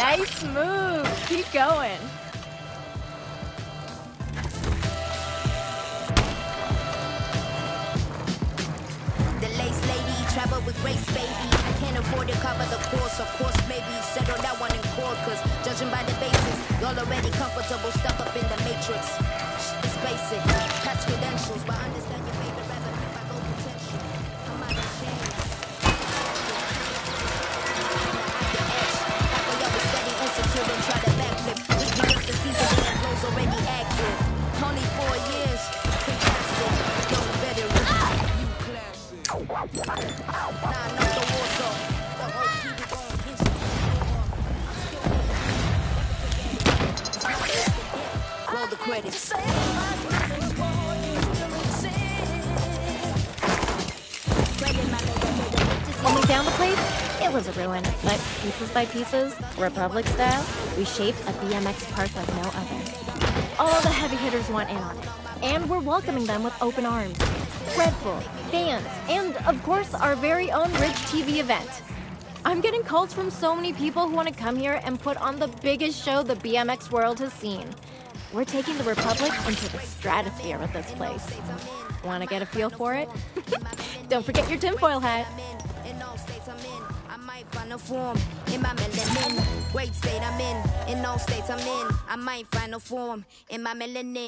Nice move. Keep going. The lace lady, travel with grace, baby. I can't afford to cover the course, of course, maybe settle that one in court, cause judging by the basics, y'all already comfortable, stuck up in the matrix. It's basic, past credentials, but understand your favorite rapper if I go potential. I'm out of shame. Half of y'all was steady insecure and try to backflip. Just because the season when the flow's already active. Only 4 years, fantastic. Yo, better you classic. Nah, not the war song. The whole people gon' piss me. Roll the credits. When we found the place, it was a ruin, but pieces by pieces, Republic style, we shaped a BMX park like no other. All the heavy hitters want in on it, and we're welcoming them with open arms. Red Bull, fans, and of course our very own Ridge TV event. I'm getting calls from so many people who want to come here and put on the biggest show the BMX world has seen. We're taking the Republic into the stratosphere with this place. Want to get a feel for it? Don't forget your tinfoil hat. In all states I'm in, I might find a form in my melanin. Great state I'm in all states I'm in, I might find a form in my melanin.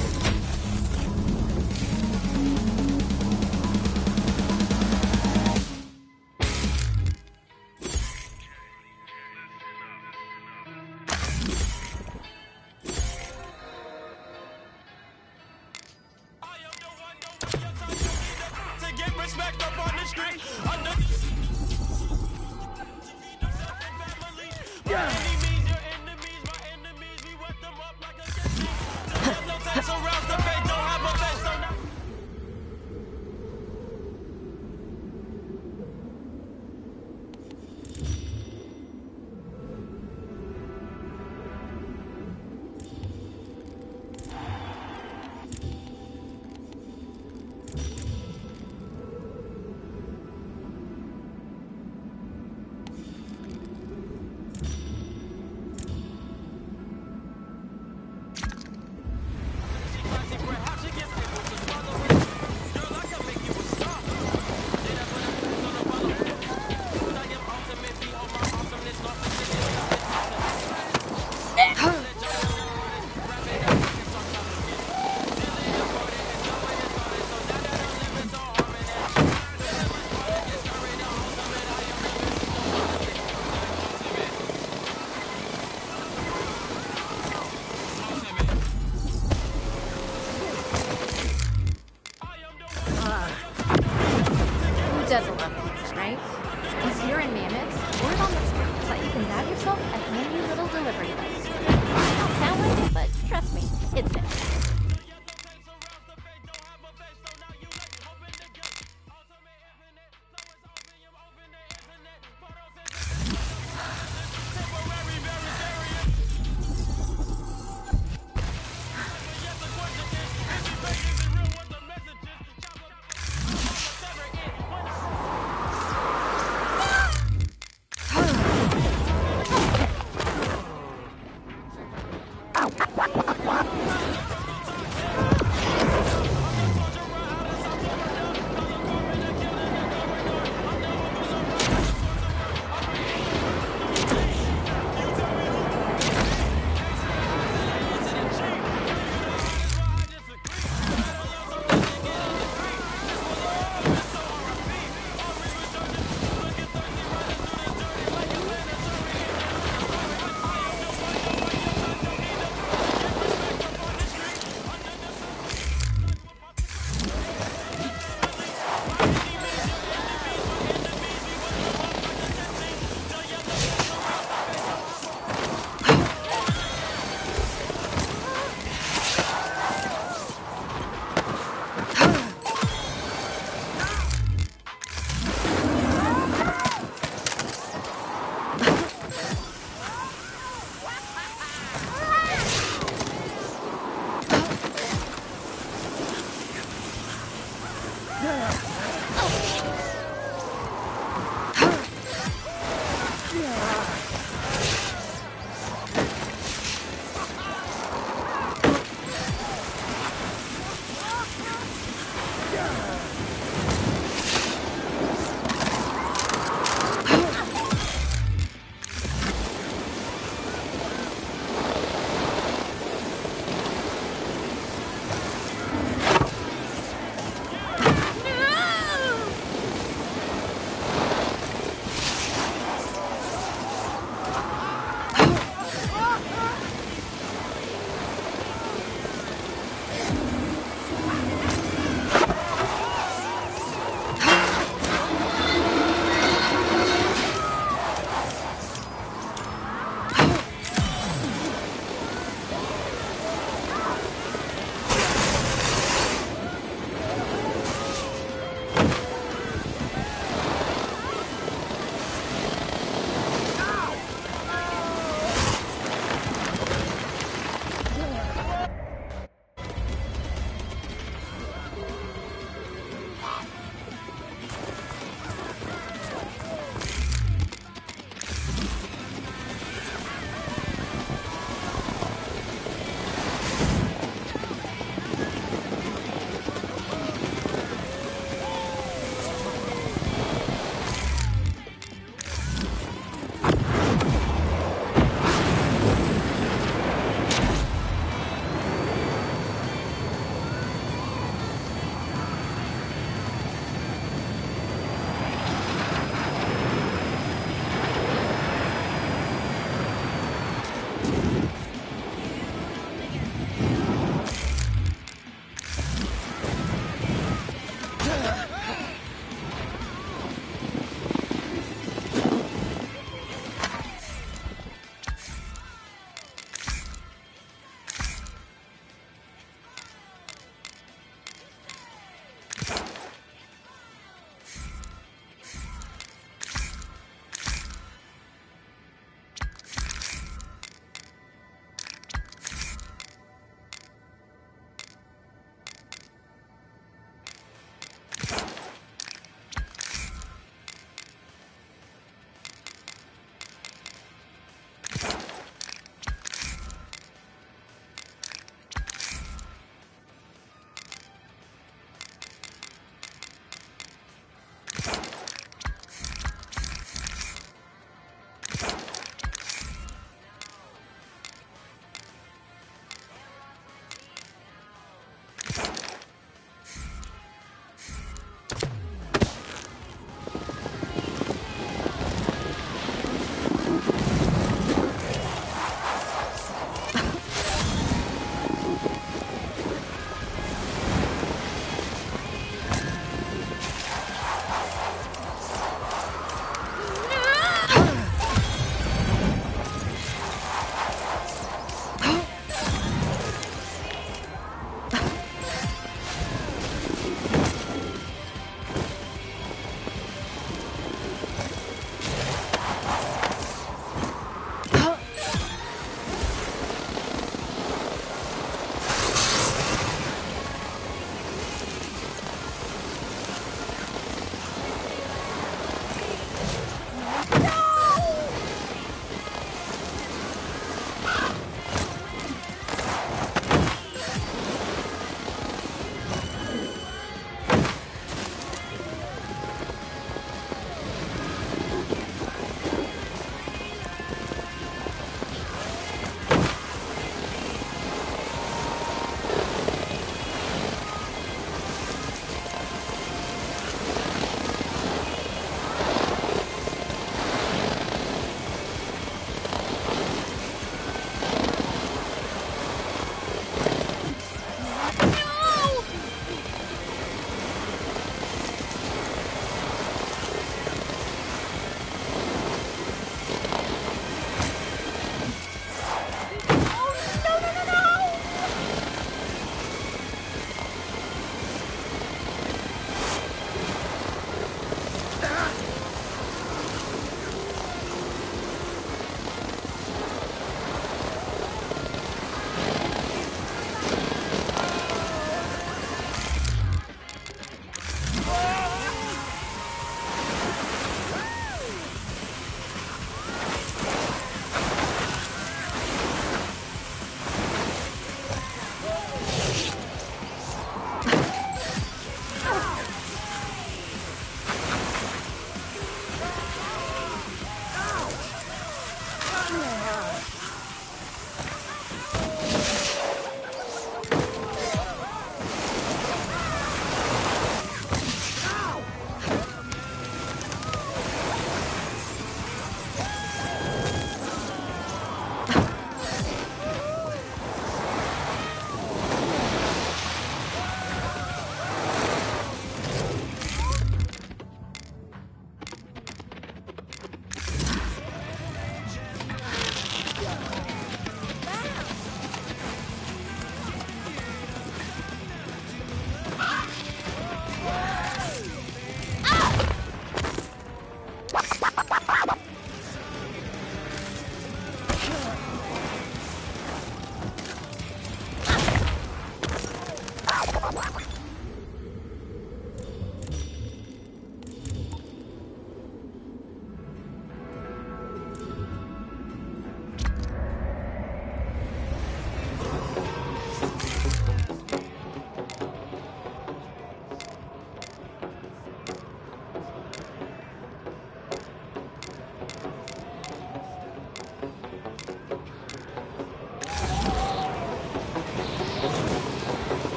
Who doesn't love pizza, right? Because here in Mammoth, word on the street is that you can grab yourself a handy little delivery device. Might not sound like it, but trust me, it's it.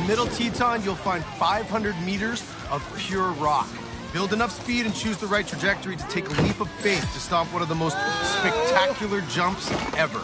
Middle Teton, you'll find 500 meters of pure rock. Build enough speed and choose the right trajectory to take a leap of faith to stomp one of the most spectacular jumps ever.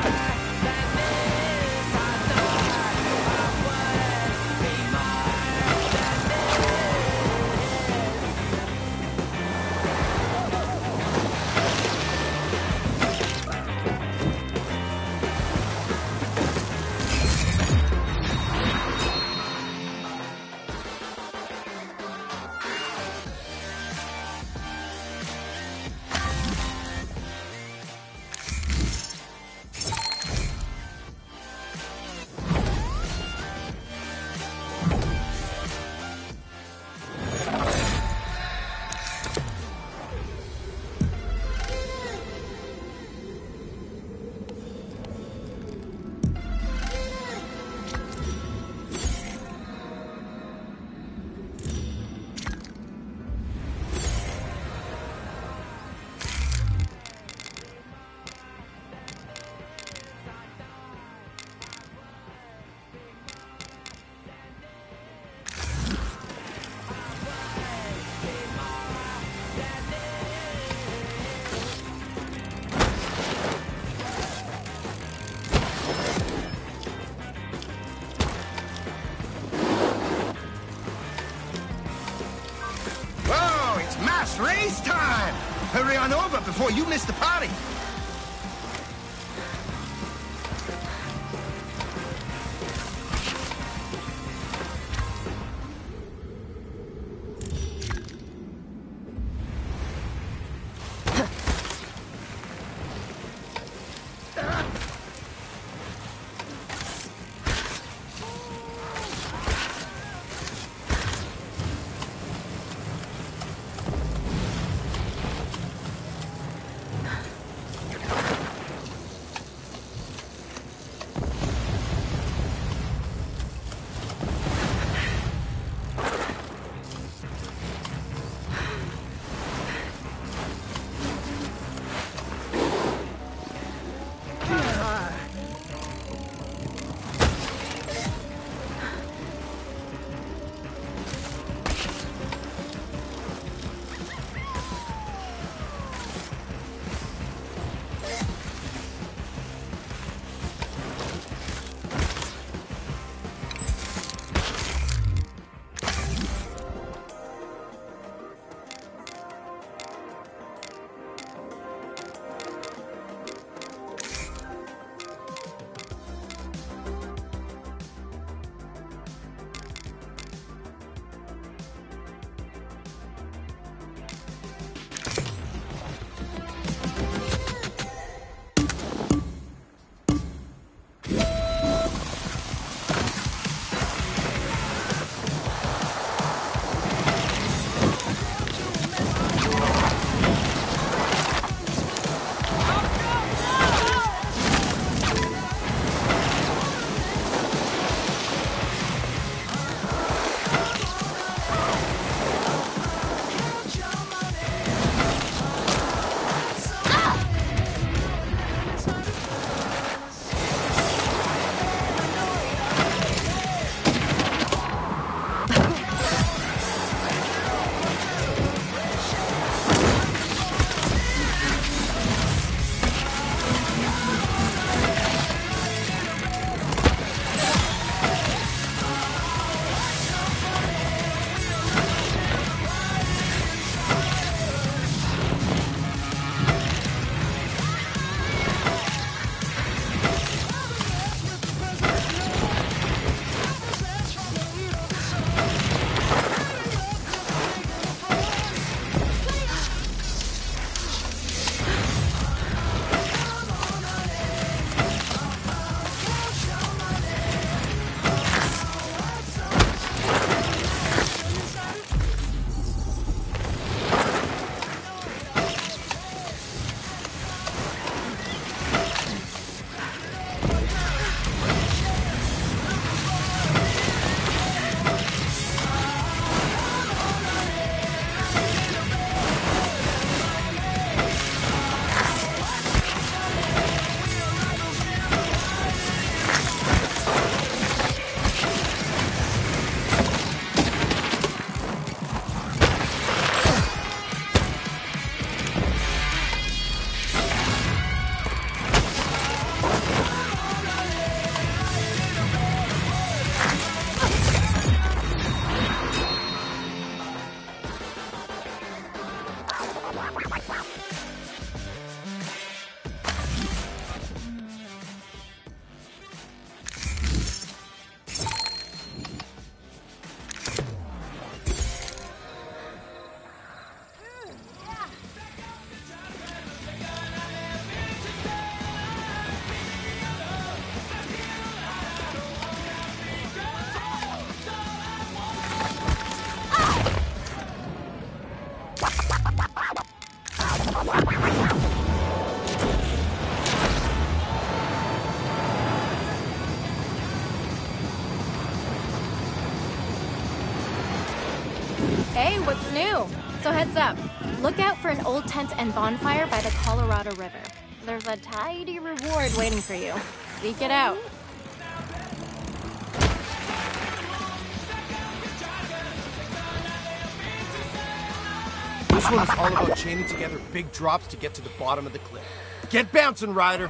Race time! Hurry on over before you miss the party. Hey, what's new? So heads up. Look out for an old tent and bonfire by the Colorado River. There's a tidy reward waiting for you. Seek it out. This one is all about chaining together big drops to get to the bottom of the cliff. Get bouncing, Ryder!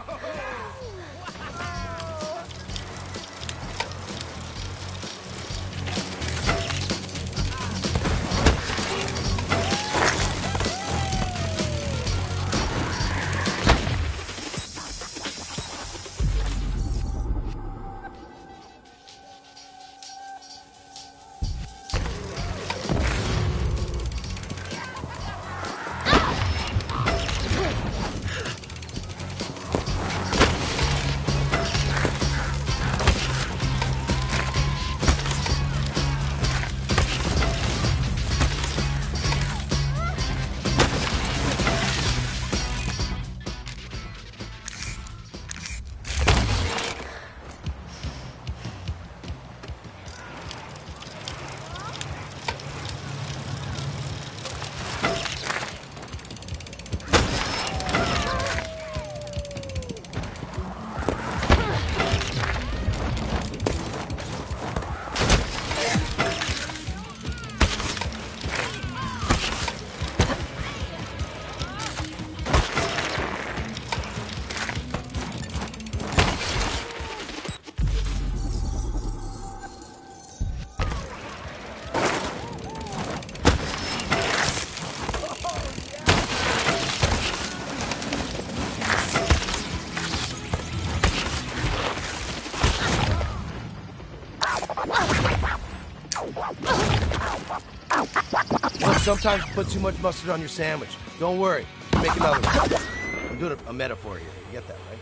Sometimes you put too much mustard on your sandwich. Don't worry. Make another one. I'm doing a metaphor here. You get that, right?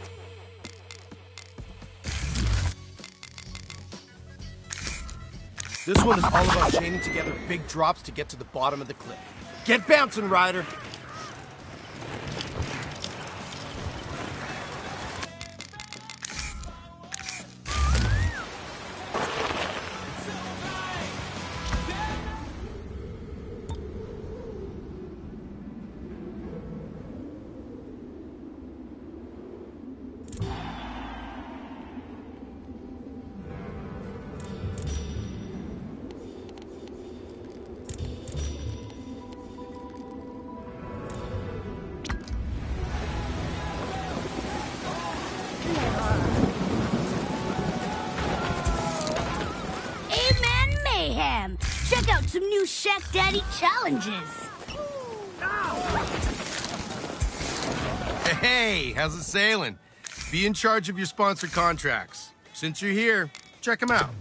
This one is all about chaining together big drops to get to the bottom of the cliff. Get bouncing, Ryder! Check out some new Shack Daddy challenges. Hey, how's it sailing? Be in charge of your sponsor contracts. Since you're here, check them out.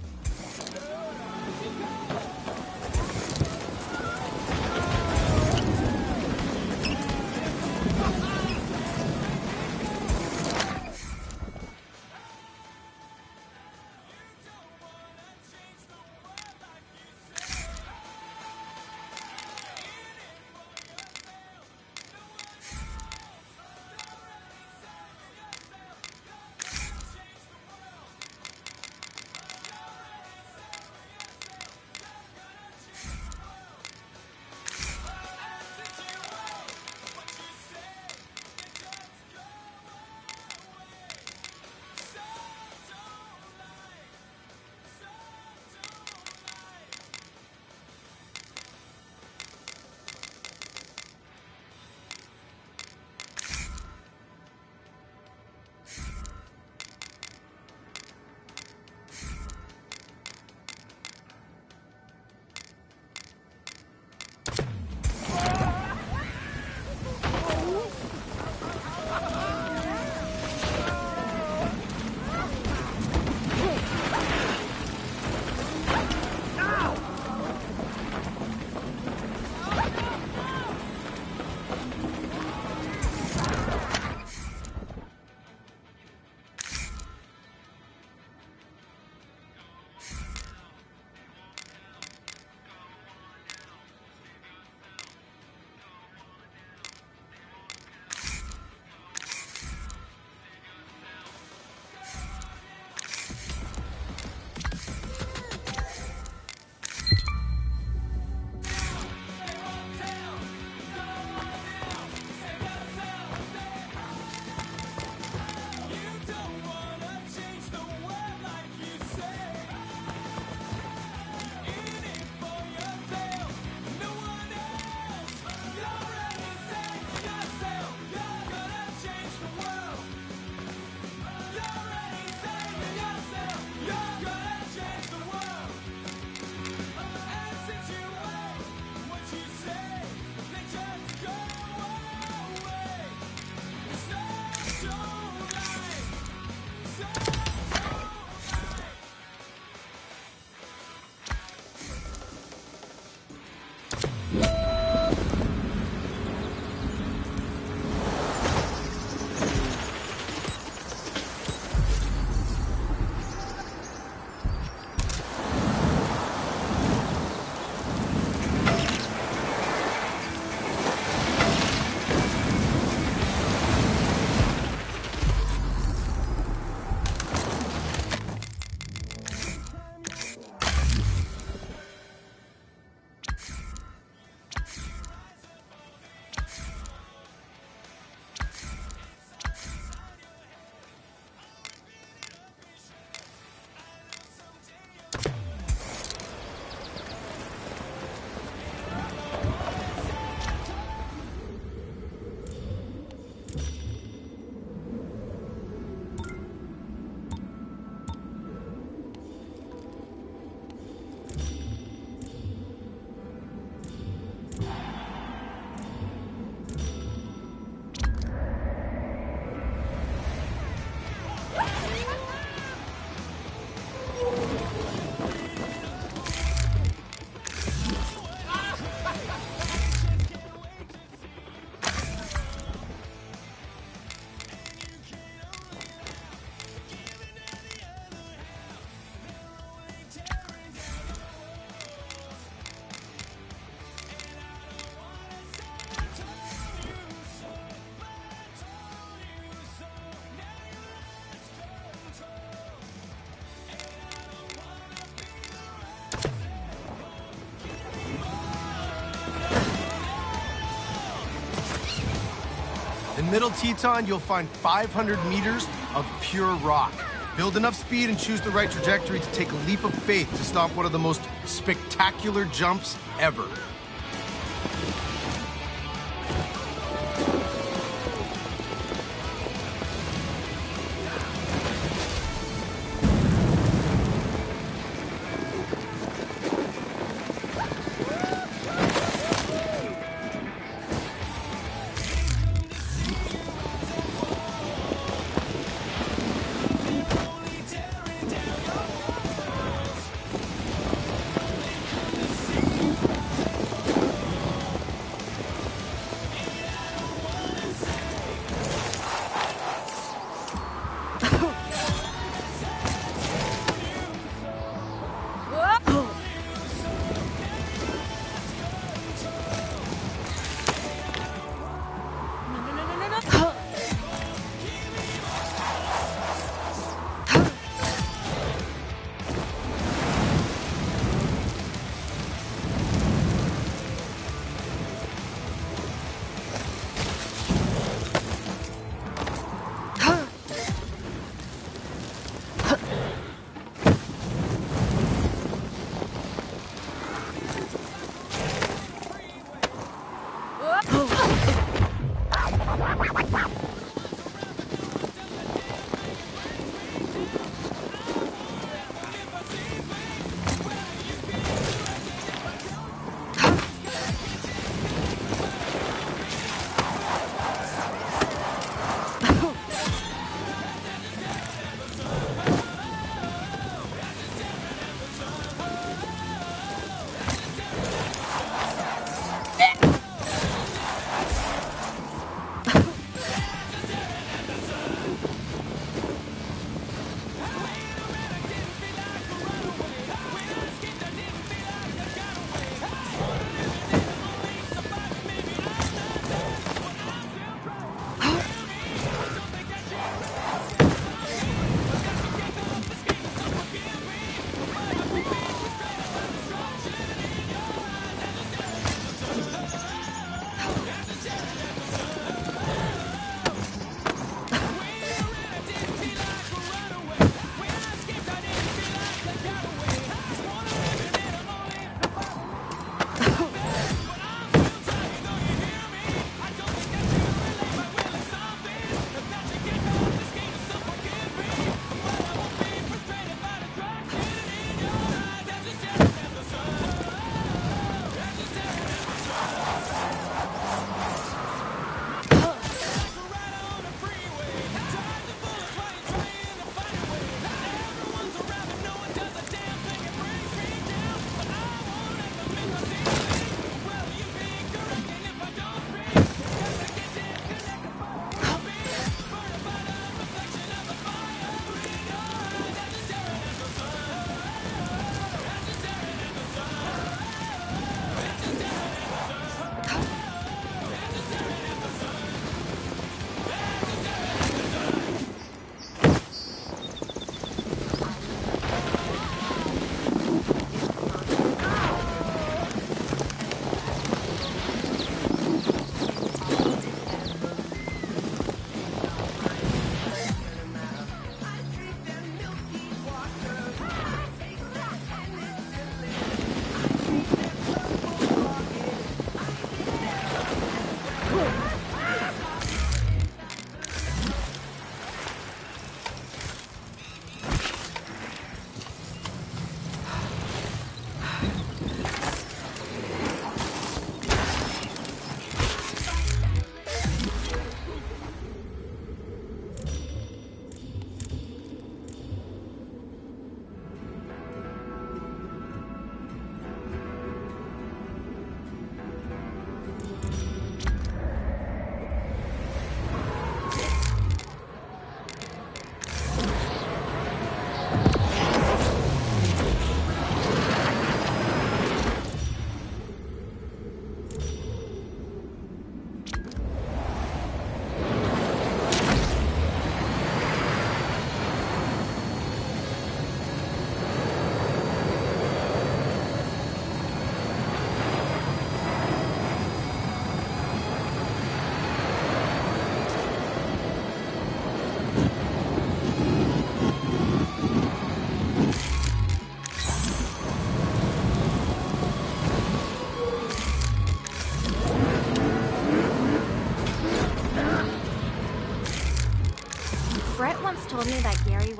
Middle Teton, you'll find 500 meters of pure rock. Build enough speed and choose the right trajectory to take a leap of faith to stomp one of the most spectacular jumps ever.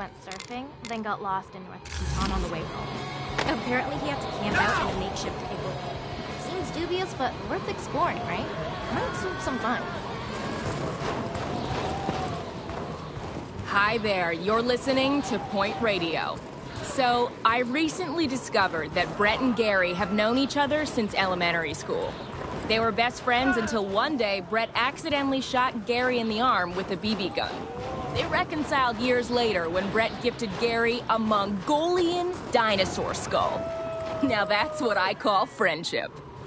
went surfing, then got lost in North Teton on the way home. Apparently he had to camp out in a makeshift igloo. Seems dubious, but worth exploring, right? Might suit some fun. Hi there, you're listening to Point Radio. So, I recently discovered that Brett and Gary have known each other since elementary school. They were best friends until one day Brett accidentally shot Gary in the arm with a BB gun. They reconciled years later when Brett gifted Gary a Mongolian dinosaur skull. Now that's what I call friendship.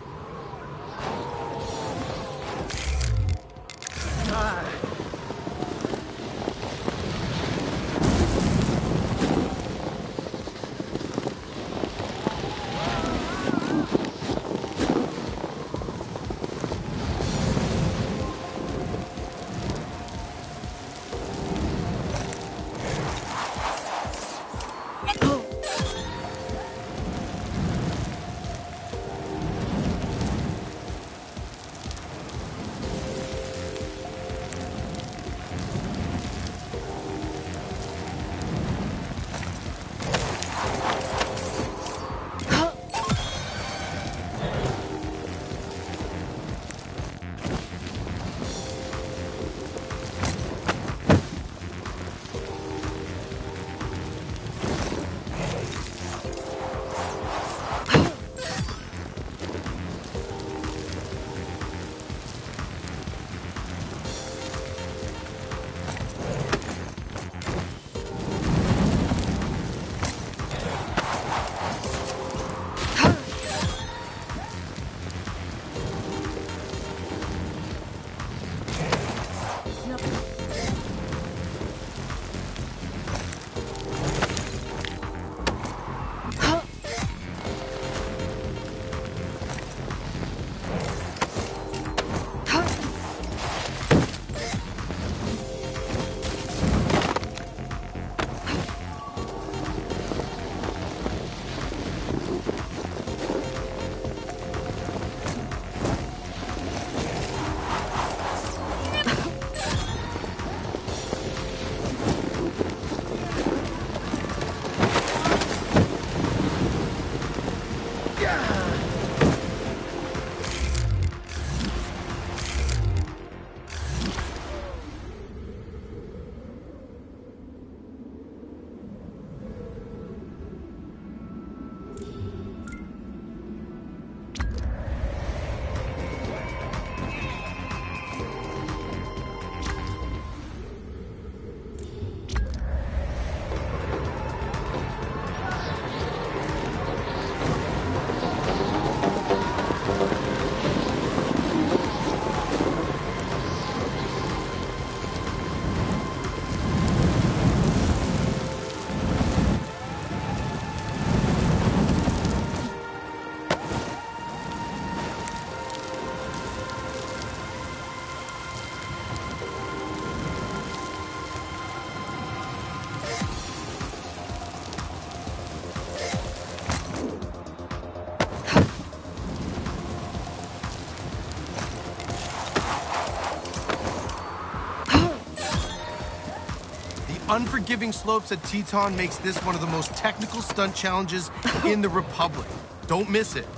Unforgiving slopes at Teton makes this one of the most technical stunt challenges in the Republic. Don't miss it.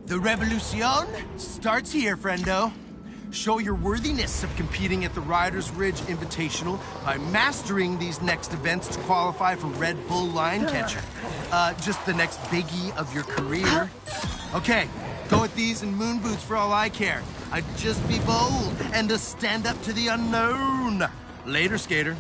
The revolution starts here, friendo. Show your worthiness of competing at the Riders Ridge Invitational by mastering these next events to qualify for Red Bull Line Catcher. Just the next biggie of your career. Okay, go with these and moon boots for all I care. I'd just be bold and to stand up to the unknown. Later, skater.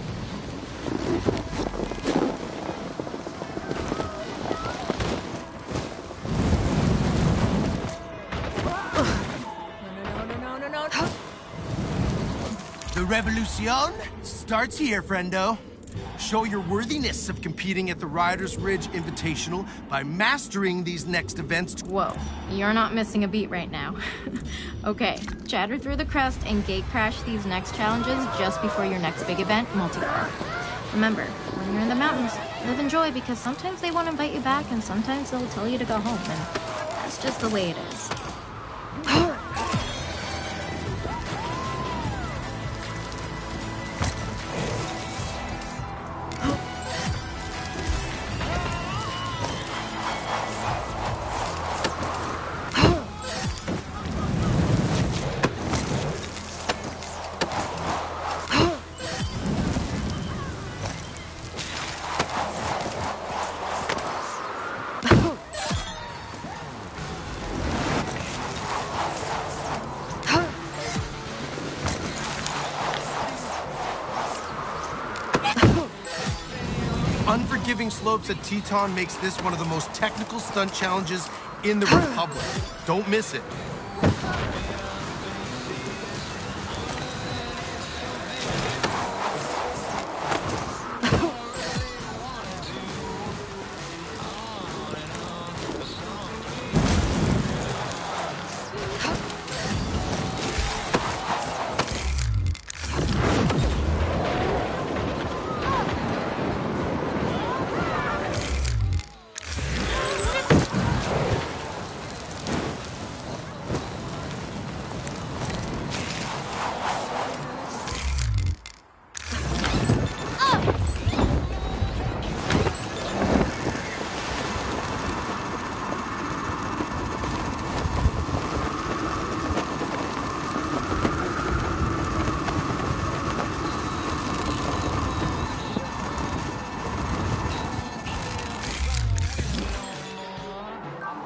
The revolution starts here, friendo. Show your worthiness of competing at the Riders Ridge Invitational by mastering these next events. Whoa, you're not missing a beat right now. Okay, chatter through the crust and gate crash these next challenges just before your next big event, Multicore. Remember, when you're in the mountains, live and joy because sometimes they won't invite you back and sometimes they'll tell you to go home, and that's just the way it is. Unforgiving slopes at Teton makes this one of the most technical stunt challenges in the Republic. Don't miss it.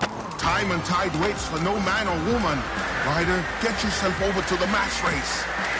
Time and tide waits for no man or woman. Ryder, get yourself over to the mass race.